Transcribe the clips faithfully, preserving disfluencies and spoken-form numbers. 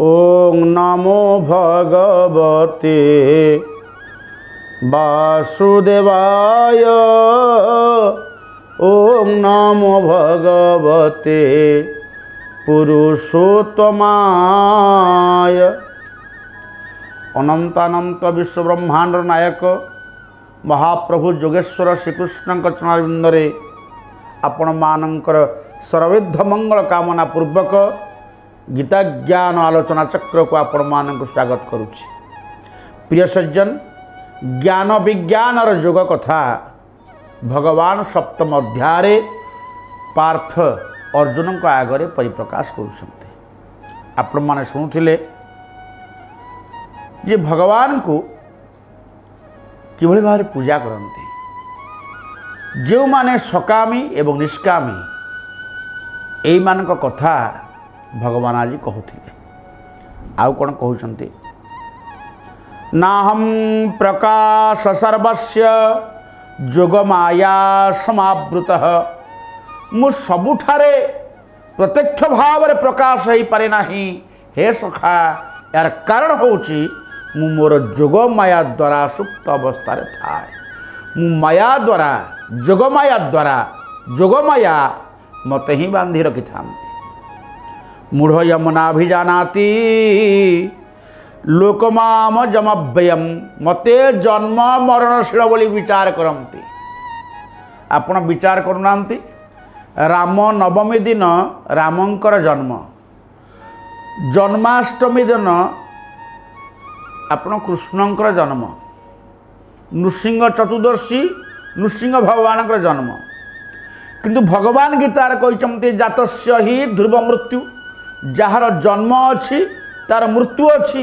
ओं नमो भगवते वासुदेवाय। ओं नमो भगवते पुरुषोत्तमाय। अनंतानंत विश्व ब्रह्मांड नायक महाप्रभु जोगेश्वर श्रीकृष्ण चरणारविंदरे आपण मानकर सर्वविध मंगल कामना पूर्वक गीता ज्ञान आलोचना चक्र को आपण मानक स्वागत करुछि। प्रिय सज्जन, ज्ञान विज्ञान जोग कथा भगवान सप्तम अध्याय पार्थ अर्जुन को आगे परिप्रकाश करुछन्ते। आपण माने शुणुथिले जे भगवान को किभଳି भाव पूजा करते, जो माने सकामी एवं निष्कामी एई मानक कथा भगवान आज कहते। आउ कौन कहते, नाहम प्रकाश सर्वस्य जोगमाया समावृतः। मु सबुठारे प्रत्यक्ष भाव में प्रकाश हो पारे नहीं। हे सखा, यार कारण होची मु मोर जोगमाया द्वारा सुप्त अवस्था थाए। मु माया द्वारा जोगमाया द्वारा जोगमाया मत ही बांधि रखि था। मूढ़ यमुनाभिजानाति लोकमाम जमव्ययम। मते जन्म मरणशील बोली विचार करती। आपण विचार करूनांती, राम नवमी दिन रामंकर जन्म, जन्माष्टमी दिन आपण कृष्णंकर जन्म, नृसिंह चतुर्दशी नृसिंह भगवान जन्म। किंतु भगवान गीतार कहते जातस्य ही ध्रुव मृत्यु। जार जन्म अच्छी तार मृत्यु अच्छी।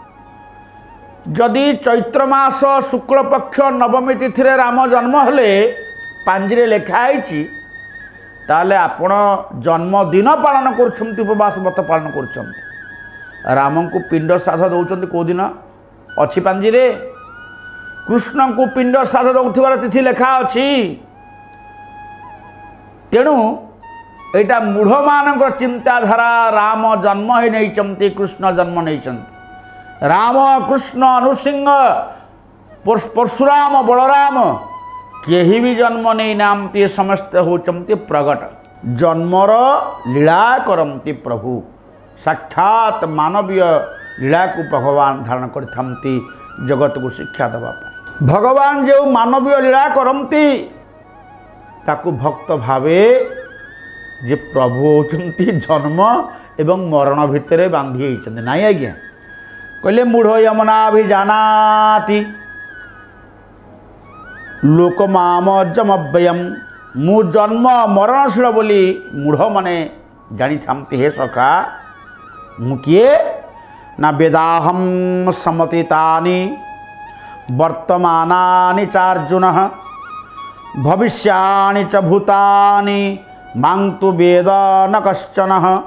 जदि चैत्र मास शुक्ल पक्ष नवमी तिथि राम जन्म हेले पांजिरे लेखाई ताले आपण जन्मदिन पालन कर उपवास व्रत पालन कर। राम को पिंड श्राद्ध दौरान कौ दिन अच्छी पांजिरे। कृष्ण को पिंड श्राद्ध दौर तिथि लेखा अच्छी। तेणु एटा मूढ़ मान चिंताधारा। राम जन्म ही नहीं, कृष्ण जन्म नहीं। राम कृष्ण नृसिंह परशुराम बलराम केही भी जन्म नहीं नामती। समस्त होचंती प्रगट। जन्मर लीला करती प्रभु। साक्षात मानवीय लीला को भगवान धारण करथंती जगत को शिक्षा देवा। भगवान जो मानवीय लीला करती ताकू भक्त भावे जे प्रभु होचंती जन्म एवं मरण भितर बांधि होइछन्ते नाई। आज्ञा कहले मूढ़ यमुनाभिजानाति लोकमाम जमव्ययम। मु जन्म मरणशील बोली मूढ़ माने जानी थामती। हे सखा, मु किए ना वेदाहम समतीतानि वर्तमानानि चार्जुन भविष्यानि च भूतानि मां तु वेद न कश्चन।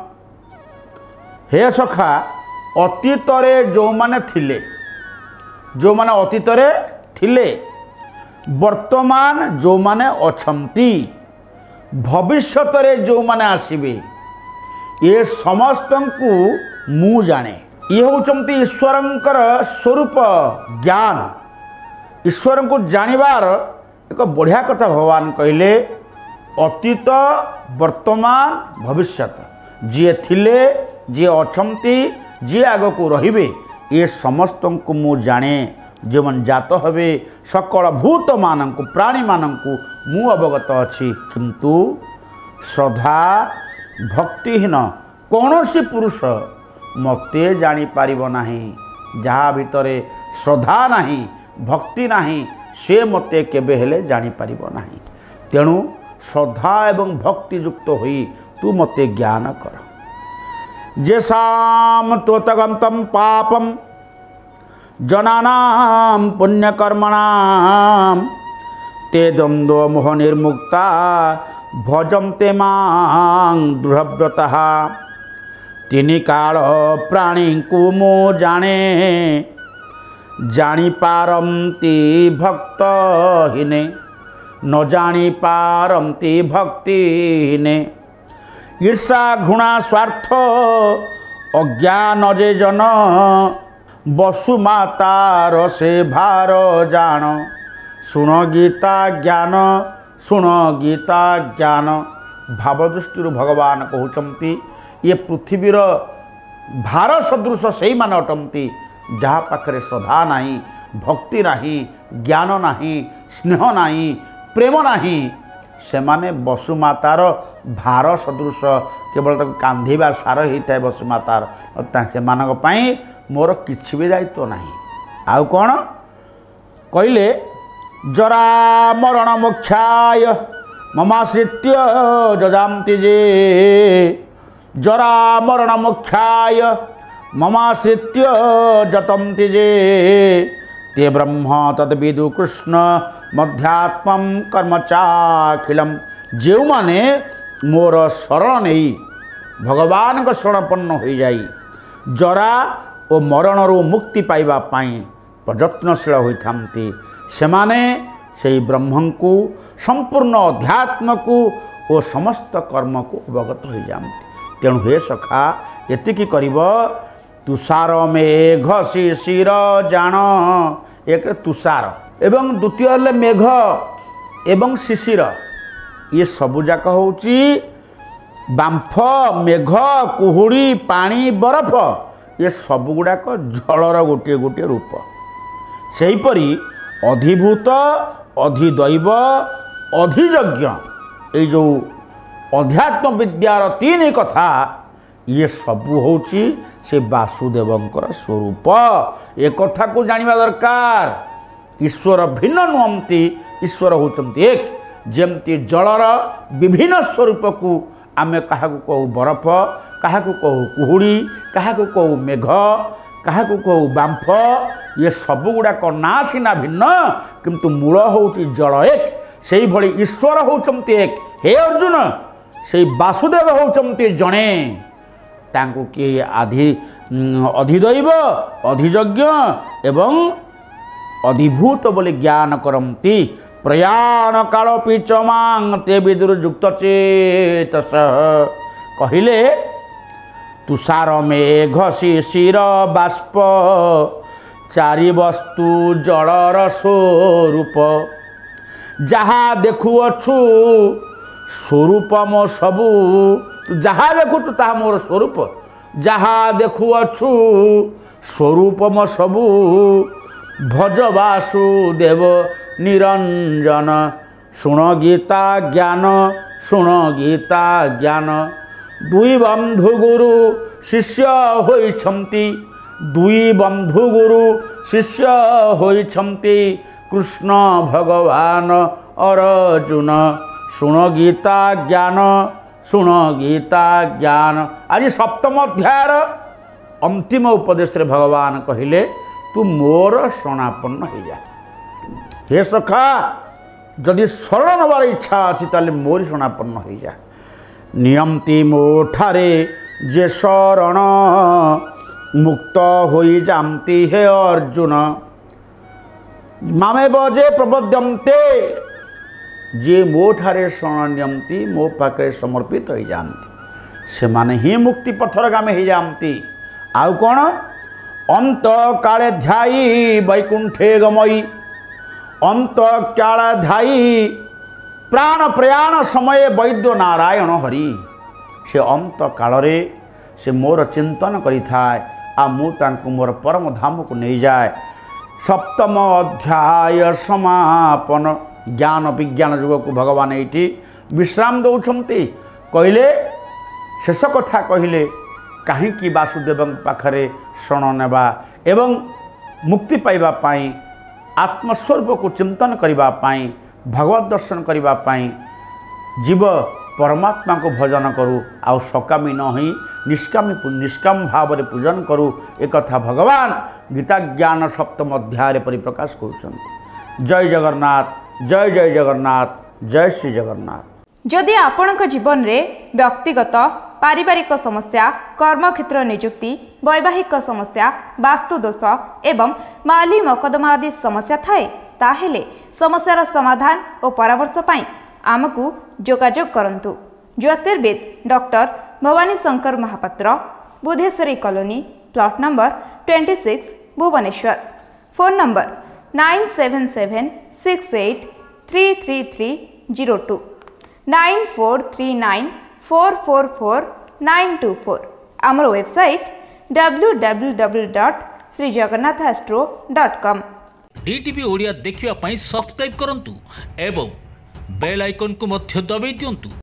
हे सखा, अतीत जो माने थिले, जो माने अतीत थिले, वर्तमान जो माने अछंती, भविष्यत जो माने आसीबे, ये समस्त को मु जाने। ये होचंती ईश्वरंकर स्वरूप ज्ञान। ईश्वर को जानिबार एक बढ़िया कथा भगवान कहले। अतीत वर्तमान भविष्यत जी थिले, जी अछंती, जी आग को रहिबे, ये समस्त को मु जाने। जो मन जात हबे सकल भूत मानक प्राणी मानक मु अवगत अच्छी। किंतु श्रद्धा भक्तिहीन कौनसी पुरुष मते जानी पारिबो नाही। जहाँ भितरे श्रद्धा नाही, भक्ति नाही, से मते केबे हेले जानी पारिबो नाही। तेणु श्रद्धा एवं भक्ति युक्त होई तू मते ज्ञान कर। जेसाम तोतगंतम पापम जनानाम पुण्यकर्मणाम ते द्वंद्व मोह निर्मुक्ता भजन्ते मां दृढ़व्रतः। तीन काल प्राणी को मो जाने जानी पारंती भक्त हिने न जानी पारंती भक्ति हिने। ईर्षा घृणा स्वार्थ अज्ञान जे जन वसुमातार से भार जान शुण गीता ज्ञान शुण गीता ज्ञान। भाव दृष्टि भगवान कहते ये पृथ्वीर भार सदृश से ही माने अटंती जहाँ पाखरे श्रद्धा नहीं, भक्ति नहीं, ज्ञान नहीं, स्नेह नहीं, प्रेम नहीं, से माने वसुमातार भार सदृश केवल तक कांधीबा सार होता है वसुमातार से मोर किछि भी दायित्व नहीं। आउ कौन कहले जरा मरण मोक्षाय ममाश्रित्य जजान्ति जे जरा मरण मोक्षाय ममाश्रित्य जतन्ति जे ते ब्रह्म तद्विदु कृष्ण मध्यात्मं कर्मचाखिलम। जो माने मोर शरण नहीं भगवान को शरणपन्न हो जाई जरा और मरण रू मुक्ति पाइबा पाई प्रयत्नशील होइथांती सेमाने से ब्रह्म को संपूर्ण अध्यात्म को और समस्त कर्म को अवगत हो जाती। तेणु हे सखा एतिकी करिब तुषार मेघ शिशिर जान। एक तुषार एवं द्वितीय मेघ एवं शिशिर ये सबुजाक होची बांफ मेघ कुहुड़ी पानी बरफ ये सबुगुड़ाक जलर गोटे गोटे रूप। सेहीपरि अधिभूत अधिदैव अधियज्ञ ये जो अध्यात्म विद्यार तीन कथा ये सबू होची से वासुदेवंकर स्वरूप। ए कथा को जानिबा दरकार। ईश्वर भिन्न नुहंती, ईश्वर होचंती एक। जेमती जलर विभिन्न स्वरूप को आमे काहाकू कहू बरफ, काहाकू कहू कुहुड़ी, काहाकू कहू मेघ, काहाकू कहू बांफ, ये सबु गुड़ाक ना सीना भिन्न किंतु मूल होची जल एक। सेही भली ईश्वर होचंती एक। हे अर्जुन से वासुदेव होचंती जणे। तांको किए आधि अधिदैव अधियज्ञ एवं अधिभूत बोले ज्ञान करती। प्रयाण कालोपि च मां ते विदुर्युक्त चेतस। कहिले तुषार मेघ शिशिर बाष्प चारि वस्तु जलर स्वरूप। जहा देखुअछु स्वरूप मो सबू। तू जहा देखुचु ताहा मोर स्वरूप। जहा देखुअछु स्वरूप मो सबू। भज वासुदेव निरंजन। शुण गीता ज्ञान शुण गीता ज्ञान। दुई बंधु गुरु शिष्य होइछंती। दुई बंधु गुरु शिष्य होइछंती। कृष्ण भगवान अर्जुन। शुण गीता ज्ञान शुण गीता ज्ञान। आज सप्तम अध्यायर अंतिम उपदेश रे भगवान कहिले तू मोर शरणापन्न हो जा। हे सखा जदि शरण नबार इच्छा अच्छी ताले मोर शरणापन्न हो जा। नियमती मोठारे जे शरण मुक्त हो जाती हे अर्जुन। मामे बजे प्रबद्यन्ते जे मो ठारे शरण नियमती मो पाखे समर्पित हो जाती से माने ही मुक्ति पथर गामे हो जाती। आउ कौन अंत काले ध्यायी वैकुंठे गमई। अंत काले ध्यायी प्राण प्रयाण समय वैद्य नारायण हरि। से अंत कालरे से मोर चिंतन करि थाए आ मु तांको मोर परम धाम को नहीं जाए। सप्तम अध्याय समापन। ज्ञान विज्ञान युग को भगवान ये विश्राम दौरान कहले शेष कथा कहले कहीं वासुदेव पाखरे शरण नेबा एवं मुक्ति पाइबा पाई आत्मस्वरूप को चिंतन करिबा पाई भगवत दर्शन करिबा पाई जीव परमात्मा को भजन करू आउ सकामी न होई निष्कामी निष्काम भाव में पूजन करू। एक कथा भगवान गीता ज्ञान सप्तम अध्याय परिप्रकाश करुछन्ति। जय जगन्नाथ जय जय जगन्नाथ जय श्री जगन्नाथ। जदि आपणक जीवन रे व्यक्तिगत पारिवारिक समस्या कर्म क्षेत्र नियुक्ति वैवाहिक समस्या वास्तुदोष एवं माली मकदमा आदि समस्या थाए ताहेले समस्यार समाधान और परामर्श पाई आमकु जोगाजोग करंतु। ज्योतिर्विद doctor Bhavani Shankar Mahapatra Budheswari colony plot number twenty six Bhubaneswar. Phone number nine seven seven six eight three three three zero two nine four three nine four four four nine two four. आमर website W W W dot Shri Jagannath astro dot com. DTV Odia देखिवा पाई subscribe करंतु एवं bell icon को मध्य दबाई दियंतु।